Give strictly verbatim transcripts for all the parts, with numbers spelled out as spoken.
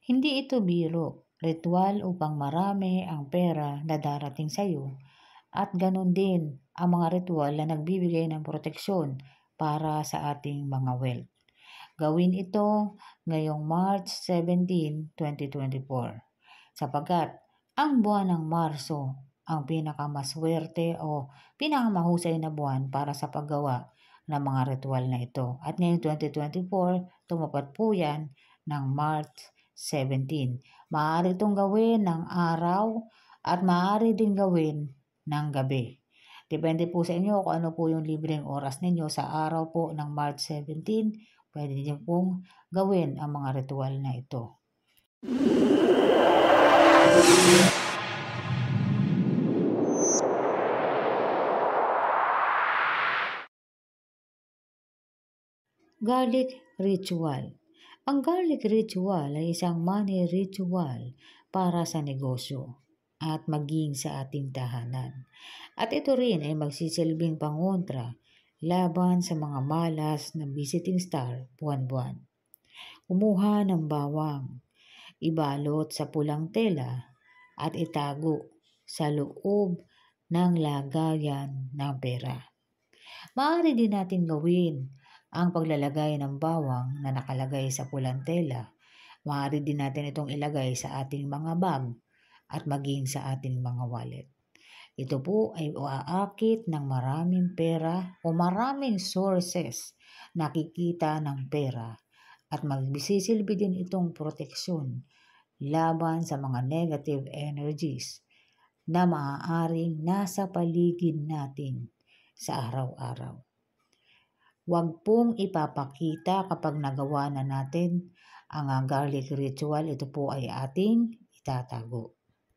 Hindi ito biro, ritual upang marami ang pera na darating sa iyo at ganon din ang mga ritual na nagbibigay ng proteksyon para sa ating mga wealth. Gawin ito ngayong March seventeenth, twenty twenty-four sapagkat ang buwan ng Marso ang pinakamaswerte o pinakamahusay na buwan para sa paggawa ng mga ritual na ito. At ngayong twenty twenty-four, tumapat po yan ng March seventeenth. Maaari itong gawin ng araw at maaari din gawin ng gabi. Depende po sa inyo kung ano po yung libreng oras ninyo. Sa araw po ng March seventeenth, pwede niyo pong gawin ang mga ritual na ito. Garlic ritual. Ang garlic ritual ay isang money ritual para sa negosyo at maging sa ating tahanan. At ito rin ay magsisilbing pangontra laban sa mga malas na visiting star buwan-buwan. Kumuha ng bawang, ibalot sa pulang tela at itago sa loob ng lagayan ng pera. Maaari din natin gawin ang paglalagay ng bawang na nakalagay sa pulang tela. Maaari din natin itong ilagay sa ating mga bag at maging sa ating mga wallet. Ito po ay uaakit ng maraming pera o maraming sources na kikita ng pera at magsisilbi din itong proteksyon laban sa mga negative energies na maaaring nasa paligid natin sa araw-araw. Huwag pong ipapakita kapag nagawa na natin ang garlic ritual. Ito po ay ating itatago.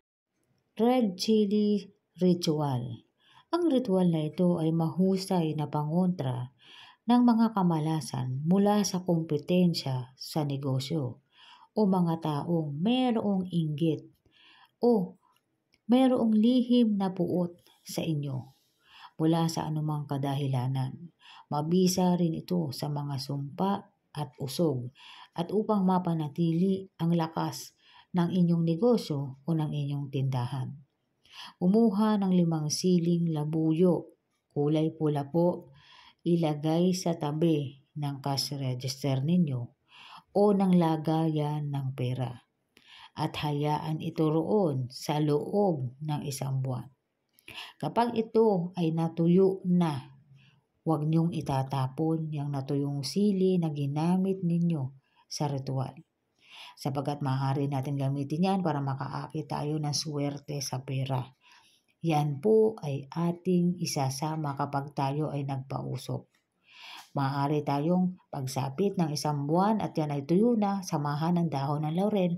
Red chili ritual. Ang ritual na ito ay mahusay na pangontra ng mga kamalasan mula sa kompetensya sa negosyo o mga taong mayroong inggit o mayroong lihim na puot sa inyo mula sa anumang kadahilanan. Mabisa rin ito sa mga sumpa at usog at upang mapanatili ang lakas ng inyong negosyo o ng inyong tindahan. Umuha ng limang siling labuyo, kulay pula po, ilagay sa tabi ng cash register ninyo o ng lagayan ng pera at hayaan ito roon sa loob ng isang buwan. Kapag ito ay natuyo na, huwag niyong itatapon yung natuyong sili na ginamit ninyo sa ritual. Sapagkat maaari natin gamitin yan para makaakit tayo ng swerte sa pera. Yan po ay ating isasama kapag tayo ay nagpausok. Maaari tayong pagsapit ng isang buwan at yan ay tuyo na, samahan ng dahon ng laurel,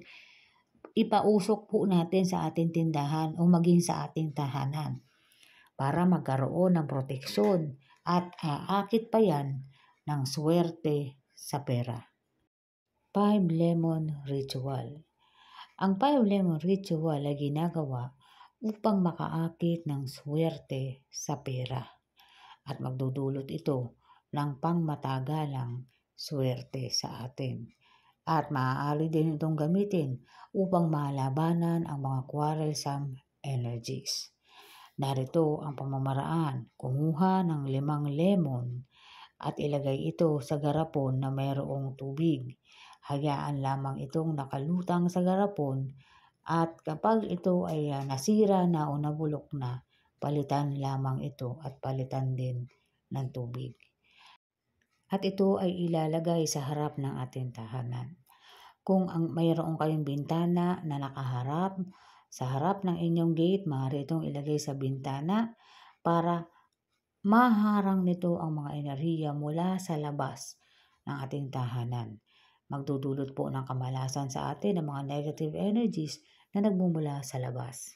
ipausok po natin sa ating tindahan o maging sa ating tahanan para magkaroon ng proteksyon at aakit pa yan ng swerte sa pera. Five Lemon Ritual. Ang Five Lemon Ritual ay ginagawa upang makaakit ng swerte sa pera at magdudulot ito ng pangmatagalang swerte sa atin. At maaari din itong gamitin upang malabanan ang mga quarrelsome energies. Narito ang pamamaraan. Kumuha ng limang lemon at ilagay ito sa garapon na mayroong tubig. Hayaan lamang itong nakalutang sa garapon at kapag ito ay nasira na o nabulok na, palitan lamang ito at palitan din ng tubig. At ito ay ilalagay sa harap ng ating tahanan. Kung ang mayroong kayong bintana na nakaharap sa harap ng inyong gate, maaari itong ilagay sa bintana para maharang nito ang mga enerhiya mula sa labas ng ating tahanan. Magdudulot po ng kamalasan sa atin ng mga negative energies na nagmumula sa labas.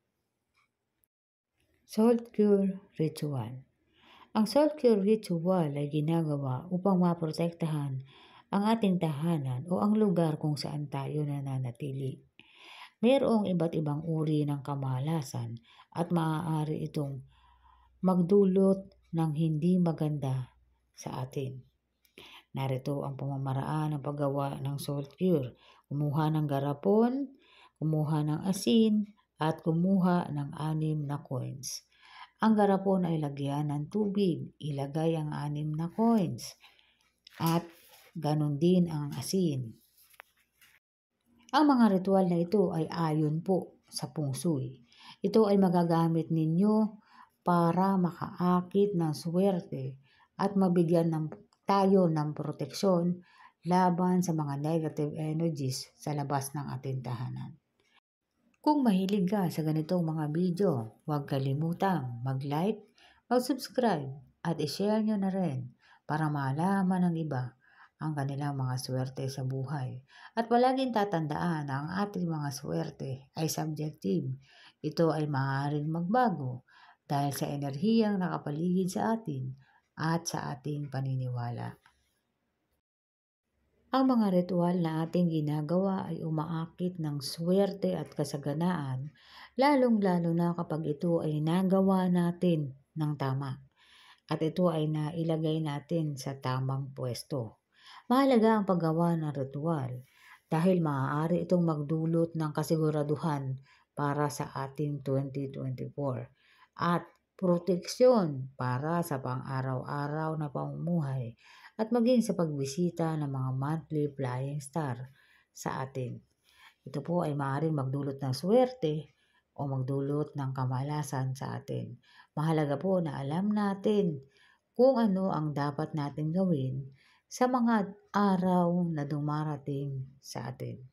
Salt Cure Ritual. Ang Salt Cure Ritual ay ginagawa upang maprotektahan ang ating tahanan o ang lugar kung saan tayo nananatili. Mayroong iba't ibang uri ng kamalasan at maaari itong magdulot ng hindi maganda sa atin. Narito ang pamamaraan ng paggawa ng salt cure. Kumuha ng garapon, kumuha ng asin, at kumuha ng anim na coins. Ang garapon ay lagyan ng tubig, ilagay ang anim na coins, at ganon din ang asin. Ang mga ritual na ito ay ayon po sa Feng Shui. Ito ay magagamit ninyo para makaakit ng swerte at mabigyan ng tayo ng proteksyon laban sa mga negative energies sa labas ng ating tahanan. Kung mahilig ka sa ganitong mga video, huwag kalimutang mag-like, mag-subscribe at i-share nyo na rin para malaman ng iba ang kanilang mga swerte sa buhay. At palaging tatandaan na ang ating mga swerte ay subjective. Ito ay maaaring magbago dahil sa enerhiyang nakapaligid sa atin at sa ating paniniwala. Ang mga ritual na ating ginagawa ay umaakit ng swerte at kasaganaan, lalong-lalo na kapag ito ay nagawa natin ng tama at ito ay nailagay natin sa tamang pwesto. Mahalaga ang paggawa ng ritual dahil maaari itong magdulot ng kasiguraduhan para sa ating twenty twenty-four at proteksyon para sa pang-araw-araw na pamumuhay at maging sa pagbisita ng mga monthly flying star sa atin. Ito po ay maaaring magdulot ng swerte o magdulot ng kamalasan sa atin. Mahalaga po na alam natin kung ano ang dapat natin gawin sa mga araw na dumarating sa atin.